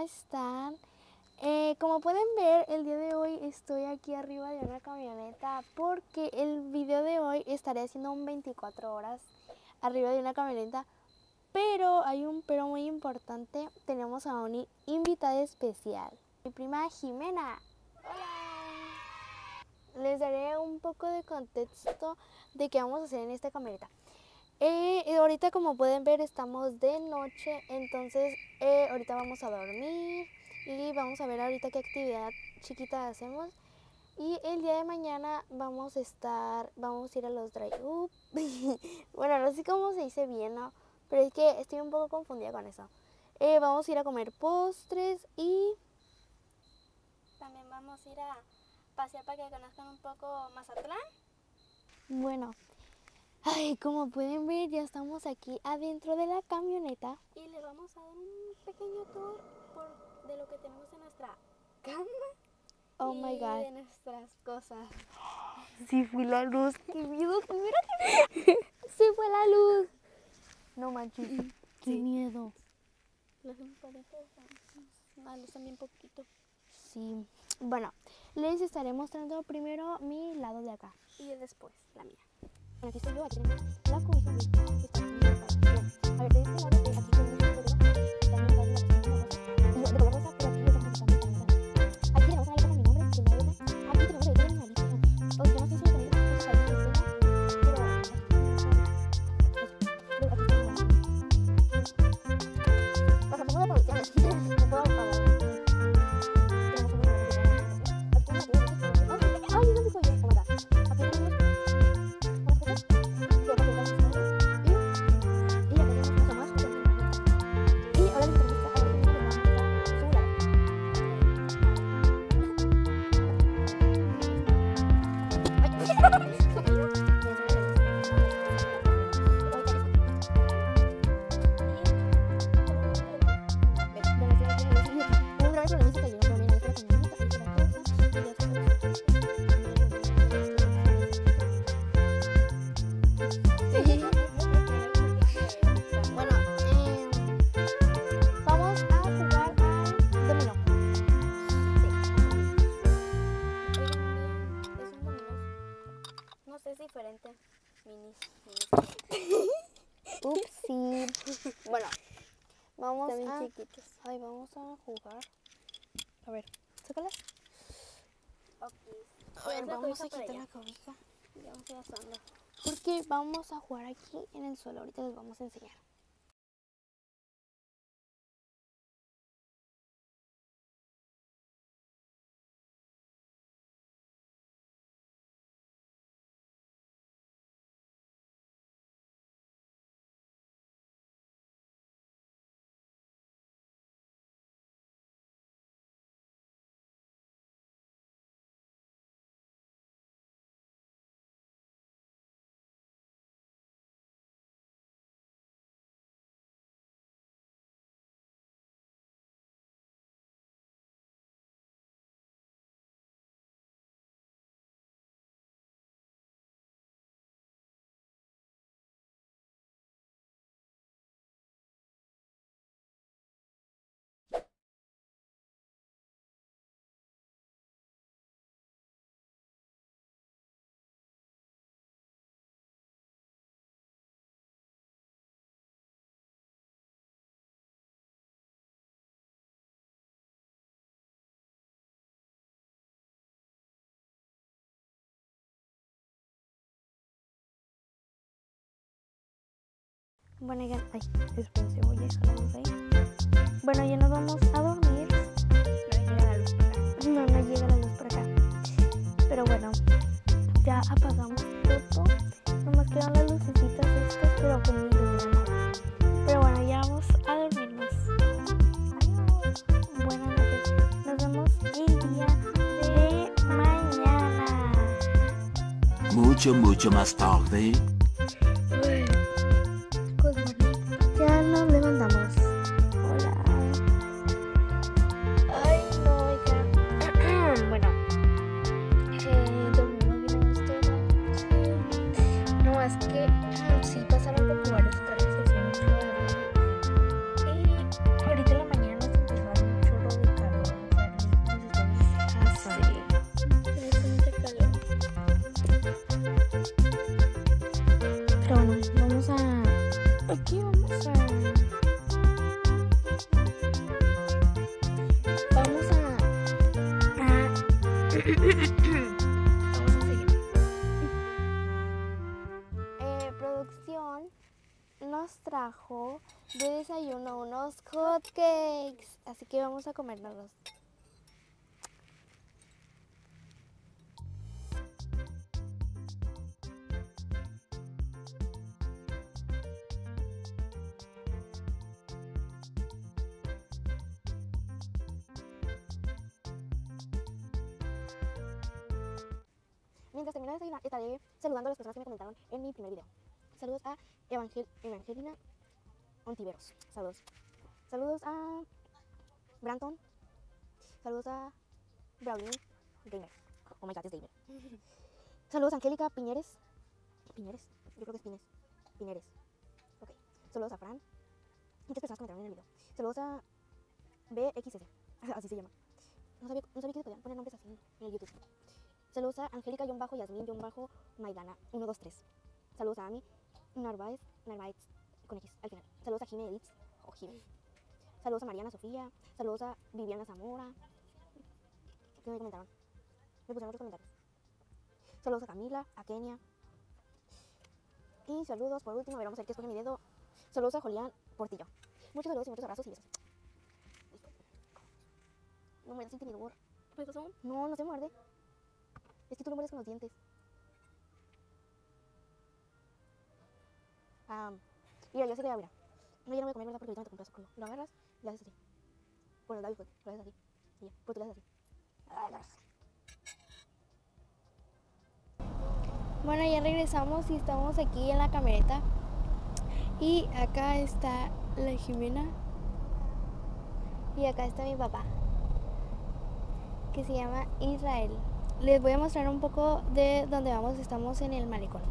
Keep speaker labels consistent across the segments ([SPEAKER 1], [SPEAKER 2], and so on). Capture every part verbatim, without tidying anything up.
[SPEAKER 1] están? Eh, como pueden ver, el día de hoy estoy aquí arriba de una camioneta porque el video de hoy estaré haciendo un veinticuatro horas arriba de una camioneta. Pero hay un pero muy importante, tenemos a una invitada especial, mi prima Jimena. Hola. Les daré un poco de contexto de qué vamos a hacer en esta camioneta. Eh, ahorita, como pueden ver, estamos de noche, entonces eh, ahorita vamos a dormir y vamos a ver ahorita qué actividad chiquita hacemos. Y el día de mañana vamos a estar, vamos a ir a los drive-up. Bueno, no sé cómo se dice bien, ¿no? Pero es que estoy un poco confundida con eso. Eh, vamos a ir a comer postres y
[SPEAKER 2] también vamos a ir a pasear para que conozcan un poco Mazatlán.
[SPEAKER 1] Bueno, ay, como pueden ver, ya estamos aquí adentro de la camioneta.
[SPEAKER 2] Y les vamos a dar un pequeño tour por, de lo que tenemos en nuestra cama.
[SPEAKER 1] Oh
[SPEAKER 2] y
[SPEAKER 1] my God.
[SPEAKER 2] de nuestras cosas.
[SPEAKER 1] Sí fue la luz. ¡Qué miedo! ¡Mira! ¡Sí fue la luz! No manches. ¡Qué
[SPEAKER 2] Sí.
[SPEAKER 1] miedo!
[SPEAKER 2] Los palitos malos también poquito.
[SPEAKER 1] Sí. Bueno, les estaré mostrando primero mi lado de acá.
[SPEAKER 2] Y después la mía.
[SPEAKER 1] Bueno, aquí estoy yo, aquí tenemos la cobija. Está muy bien. A ver, de este lado, eh, aquí tenemos un poco de también va la cocina. Y yo, de color rosa, pero aquí estamos también con esa. Aquí tenemos una letra con mi nombre, que es la R. Aquí tenemos la letra de mi nariz. O yo no sé si lo tenéis, pues ahí me enseña. Pero aquí tenemos pasamos de producciones. No puedo apagar. Tenemos un número de teléfono. Aquí tenemos una luz. Ay, ¿dónde estoy yo? Oh my God. Aquí tenemos unas cosas. Yo creo que vamos a hacer. Y, y acá tenemos mucho más. Y ahora les tenemos que abrir una Bueno, eh, vamos a jugar al dominó.
[SPEAKER 2] Es un dominó. No sé, es diferente. Mini. mini.
[SPEAKER 1] Upsi. Bueno, vamos
[SPEAKER 2] Están bien
[SPEAKER 1] a...
[SPEAKER 2] chiquitos.
[SPEAKER 1] Ay, vamos a jugar. A ver, sácalas.
[SPEAKER 2] Ok.
[SPEAKER 1] A ver,
[SPEAKER 2] La
[SPEAKER 1] vamos a
[SPEAKER 2] cobija para
[SPEAKER 1] quitar
[SPEAKER 2] allá.
[SPEAKER 1] la cobija.
[SPEAKER 2] Ya vamos a ir asando.
[SPEAKER 1] Porque vamos a jugar aquí en el suelo. Ahorita les vamos a enseñar. Bueno, ya... Ay, espérense, voy a dejar la luz ahí. Bueno, ya nos vamos a dormir.
[SPEAKER 2] No llega la luz por acá.
[SPEAKER 1] No, no llega la luz por acá. Pero bueno, ya apagamos todo. Nomás quedan las lucecitas estas, pero que no iluminan nada. Pero bueno, ya vamos a dormirnos. Adiós. Buenas noches. Nos vemos el día de mañana.
[SPEAKER 3] Mucho, mucho más tarde.
[SPEAKER 1] Good morning. Ya nos levantamos. Hola. Ay, no, oiga. Bueno, eh, dormimos bien a gusto. No más que sí pasaron por varios carros y hacía mucho ruido. Y ahorita en la mañana nos empezó a dar mucho Vamos a seguir. Eh, producción nos trajo de desayuno unos hotcakes, así que vamos a comérnoslos. Mientras termino de desayunar, estaré saludando a las personas que me comentaron en mi primer video. Saludos a Evangel Evangelina Ontiveros. Saludos. Saludos a Branton. Saludos a Brownie Gamer. Oh my god, es Gamer. Saludos a Angélica Piñeres. Piñeres. Yo creo que es Pines. Piñeres. Ok. Saludos a Fran. Muchas personas comentaron en el video. Saludos a B X S. Así se llama. No sabía, no sabía que se podían poner nombres así en el YouTube. Saludos a Angélica-Yasmin-Maidana uno dos tres. Saludos a Ami Narváez, Narváez con X al final. Saludos a Jime Edits o Jime. Saludos a Mariana Sofía. Saludos a Viviana Zamora. ¿Qué me comentaron? Me pusieron otros comentarios. Saludos a Camila, a Kenia. Y saludos por último, a ver, vamos a ver qué escoge mi dedo. Saludos a Julián Portillo. Muchos saludos y muchos abrazos y besos. Listo. No me das intimidador.
[SPEAKER 2] ¿Qué pasó?
[SPEAKER 1] No, no se muerde. Es que tú lo muerdes con los dientes. Ah, mira, yo sé que ya, mira. No, ya no voy a comer, ¿verdad? Porque ahorita me te compras crudo. Lo agarras y lo haces así. Por los labios, pues. Lo haces así. Y ya. Pues tú lo haces así. Bueno, ya regresamos y estamos aquí en la camioneta. Y acá está la Jimena. Y acá está mi papá, que se llama Israel. Les voy a mostrar un poco de dónde vamos. Estamos en el malecón.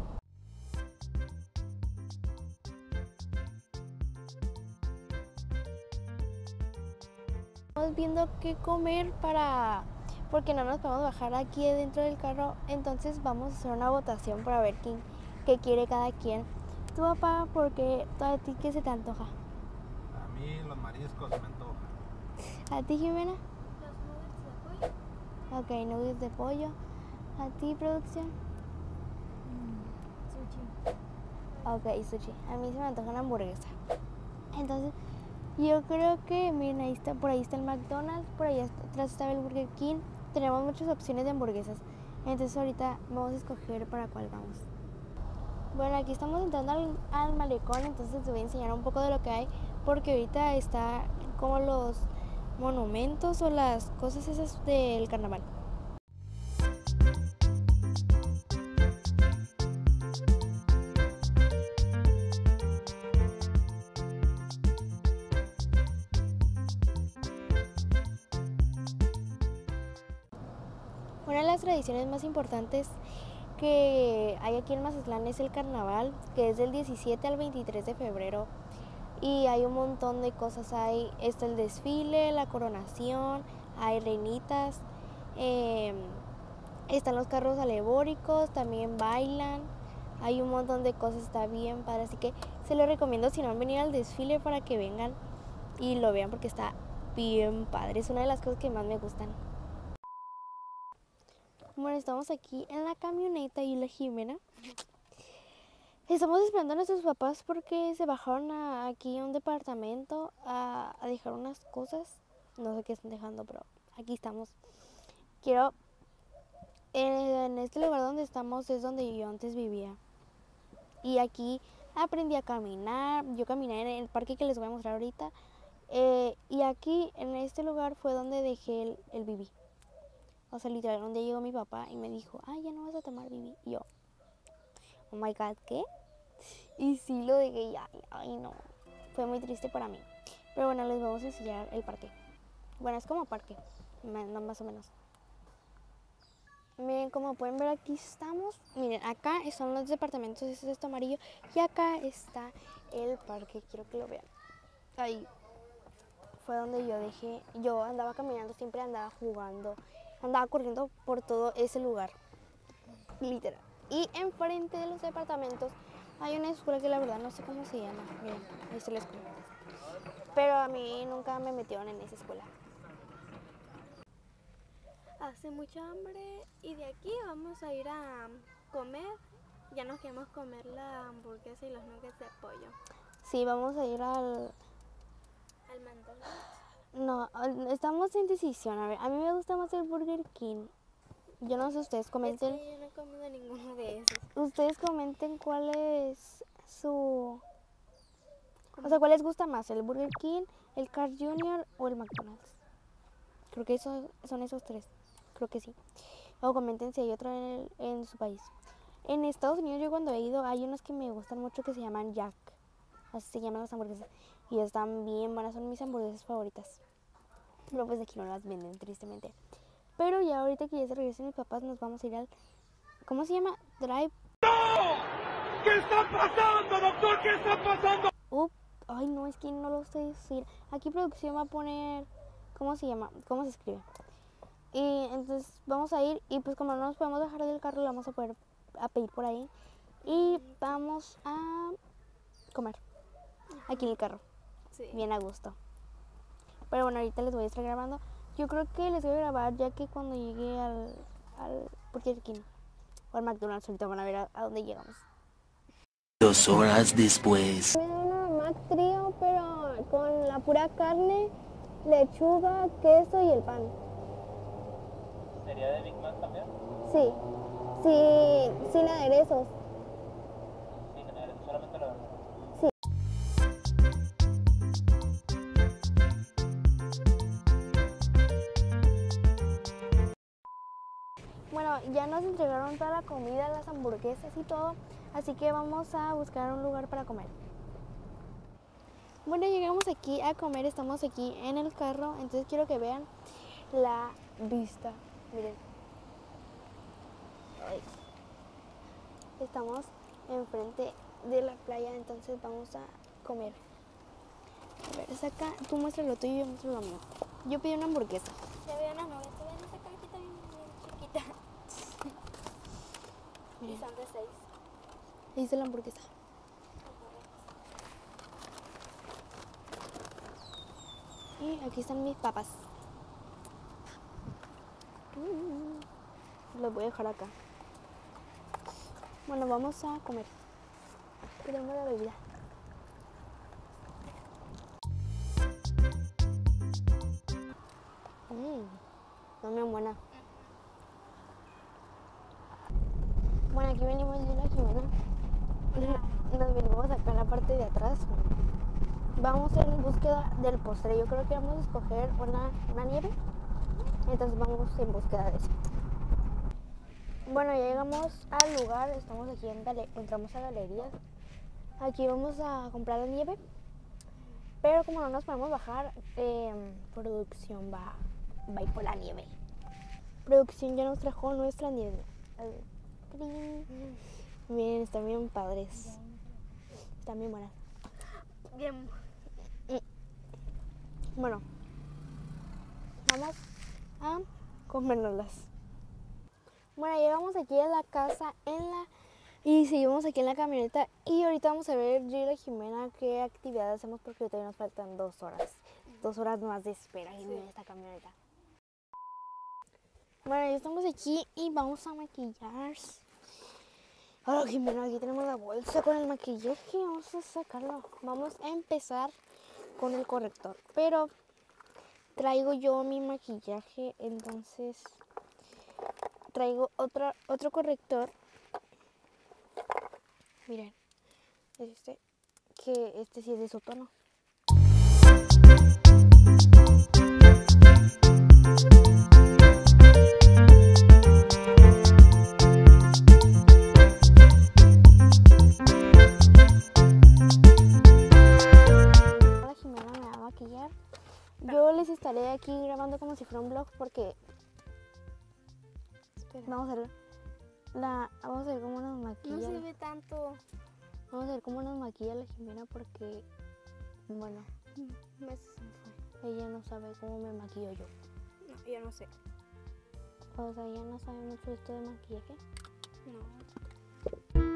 [SPEAKER 1] Estamos viendo qué comer para... porque no nos podemos bajar aquí dentro del carro. Entonces vamos a hacer una votación para ver quién, qué quiere cada quien. Tu papá, porque a ti qué se te antoja.
[SPEAKER 4] A mí los mariscos me antojan.
[SPEAKER 1] ¿A ti, Jimena?
[SPEAKER 2] Los nuggets de pollo.
[SPEAKER 1] Ok, nuggets de pollo. ¿A ti, producción?
[SPEAKER 2] Sushi.
[SPEAKER 1] Ok, sushi. A mí se me antoja una hamburguesa. Entonces, yo creo que, miren, ahí está, por ahí está el McDonald's, por ahí atrás está el Burger King. Tenemos muchas opciones de hamburguesas. Entonces ahorita vamos a escoger para cuál vamos. Bueno, aquí estamos entrando al, al malecón, entonces te voy a enseñar un poco de lo que hay, porque ahorita está como los monumentos o las cosas esas del carnaval. Una de las tradiciones más importantes que hay aquí en Mazatlán es el carnaval, que es del diecisiete al veintitrés de febrero. Y hay un montón de cosas. Hay está el desfile, la coronación, hay reinitas, eh, están los carros alegóricos, también bailan. Hay un montón de cosas, está bien padre. Así que se lo recomiendo si no han venido al desfile para que vengan y lo vean porque está bien padre. Es una de las cosas que más me gustan. Bueno, estamos aquí en la camioneta y la Jimena. Estamos esperando a nuestros papás porque se bajaron a, aquí a un departamento a, a dejar unas cosas. No sé qué están dejando, pero aquí estamos. Quiero... Eh, en este lugar donde estamos es donde yo antes vivía. Y aquí aprendí a caminar. Yo caminé en el parque que les voy a mostrar ahorita. Eh, y aquí, en este lugar, fue donde dejé el, el B B. O sea, literal, un día llegó mi papá y me dijo, ay, ya no vas a tomar B B. Y yo, oh my god, ¿qué? Y sí lo dejé y ay, ay, no. Fue muy triste para mí. Pero bueno, les vamos a enseñar el parque. Bueno, es como parque, no, más o menos. Miren, como pueden ver, aquí estamos. Miren, acá son los departamentos, este es esto amarillo. Y acá está el parque, quiero que lo vean. Ahí fue donde yo dejé, yo andaba caminando, siempre andaba jugando. Andaba corriendo por todo ese lugar, literal. Y enfrente de los departamentos hay una escuela que la verdad no sé cómo se llama. Miren, ahí está la escuela. Pero a mí nunca me metieron en esa escuela.
[SPEAKER 2] hace mucha hambre y de aquí vamos a ir a comer. Ya nos queremos comer la hamburguesa y los nuggets de pollo.
[SPEAKER 1] Sí, vamos a ir al...
[SPEAKER 2] Al McDonald's.
[SPEAKER 1] No, al- estamos en decisión. A ver, a mí me gusta más el Burger King. Yo no sé, ustedes
[SPEAKER 2] Es
[SPEAKER 1] comenten.
[SPEAKER 2] que yo no he comido ninguno de esos.
[SPEAKER 1] Ustedes comenten cuál es su... O sea, ¿cuál les gusta más? ¿El Burger King, el Carl junior o el McDonald's? Creo que esos, son esos tres. Creo que sí. O comenten si hay otro en, el- en su país. En Estados Unidos yo cuando he ido hay unos que me gustan mucho que se llaman Jack. Así se llaman las hamburguesas. Y están bien buenas, son mis hamburguesas favoritas. Pero pues aquí no las venden, tristemente. Pero ya ahorita que ya se regresen mis papás nos vamos a ir al... ¿Cómo se llama? Drive...
[SPEAKER 5] ¿Qué está pasando, doctor? ¿Qué está pasando?
[SPEAKER 1] Up. Ay, no, es que no lo sé decir. Aquí producción va a poner... ¿Cómo se llama? ¿Cómo se escribe? Y entonces vamos a ir y pues como no nos podemos dejar del carro, le vamos a poder a pedir por ahí. Y vamos a comer. Aquí en el carro.
[SPEAKER 2] Sí.
[SPEAKER 1] Bien a gusto. Pero bueno, ahorita les voy a estar grabando. Yo creo que les voy a grabar ya que cuando llegue al, al Burger King o al McDonald's, ahorita van a ver a, a dónde llegamos.
[SPEAKER 3] Dos horas después.
[SPEAKER 1] Me da una Mac Trio, pero con la pura carne, lechuga, queso y el pan.
[SPEAKER 5] ¿Sería de Big Mac también?
[SPEAKER 1] Sí, sí, sin aderezos.
[SPEAKER 5] Sí, solamente lo verdad.
[SPEAKER 1] Bueno, ya nos entregaron toda la comida, las hamburguesas y todo, así que vamos a buscar un lugar para comer. Bueno, llegamos aquí a comer, estamos aquí en el carro, entonces quiero que vean la vista. Miren. Ay. Estamos enfrente de la playa, entonces vamos a comer. A ver, saca, tú muestra lo tuyo y yo muestro lo mío. Yo pedí una hamburguesa.
[SPEAKER 2] Ya veo unas nuggets. Ven esta cajita bien, bien chiquita. Y
[SPEAKER 1] Miren,
[SPEAKER 2] son de seis.
[SPEAKER 1] ahí está la hamburguesa. Y aquí están mis papas. Mm, Los voy a dejar acá. Bueno, vamos a comer. Queremos la bebida. Mmm, no me buena. Bueno, aquí venimos yo y la Jimena. Nos venimos acá en la parte de atrás. Vamos en búsqueda del postre. Yo creo que vamos a escoger una, una nieve. Entonces vamos en búsqueda de eso. Bueno, ya llegamos al lugar. Estamos aquí en gale entramos a galerías. Aquí vamos a comprar la nieve. Pero como no nos podemos bajar, eh, producción va, va a ir por la nieve. Producción ya nos trajo nuestra nieve. Miren, están bien padres. Están bien buenas.
[SPEAKER 2] Bien.
[SPEAKER 1] Bueno, vamos a comérnoslas. Bueno, llegamos aquí a la casa en la y seguimos aquí en la camioneta y ahorita vamos a ver yo y la Jimena qué actividad hacemos porque todavía nos faltan dos horas. Dos horas más de espera en esta camioneta. Bueno, ya estamos aquí y vamos a maquillar. Hola Jimena, aquí tenemos la bolsa con el maquillaje. Vamos a sacarlo. Vamos a empezar con el corrector. Pero traigo yo mi maquillaje, entonces traigo otra, otro corrector. Miren, es este, que este sí es de su tono. La Jimena me va a maquillar. Yo les estaré aquí grabando como si fuera un vlog porque vamos a ver la vamos a ver cómo nos maquilla.
[SPEAKER 2] No se ve tanto.
[SPEAKER 1] Vamos a ver cómo nos maquilla la Jimena porque bueno,
[SPEAKER 2] Me-
[SPEAKER 1] ella no sabe cómo me maquillo yo.
[SPEAKER 2] No, yo no sé.
[SPEAKER 1] O sea, ella no sabe mucho de esto de maquillaje.
[SPEAKER 2] No.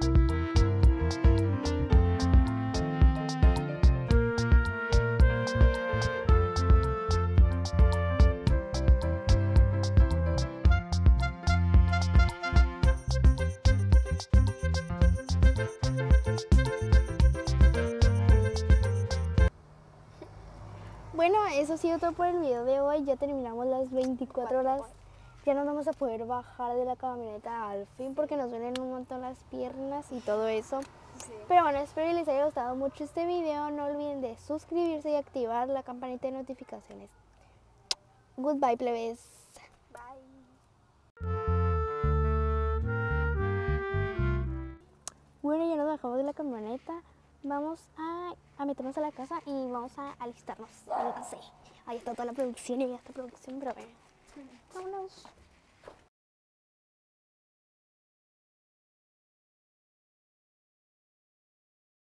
[SPEAKER 1] eso ha sido todo por el video de hoy. Ya terminamos las veinticuatro horas. Ya nos vamos a poder bajar de la camioneta al fin porque nos duelen un montón las piernas y todo eso.
[SPEAKER 2] Sí.
[SPEAKER 1] Pero bueno, espero que les haya gustado mucho este video. No olviden de suscribirse y activar la campanita de notificaciones. Goodbye, plebes.
[SPEAKER 2] Bye.
[SPEAKER 1] Bueno, ya nos bajamos de la camioneta. Vamos a, a meternos a la casa y vamos a alistarnos. No sé. Ahí está toda la producción y ya está producción, pero bueno. Vámonos.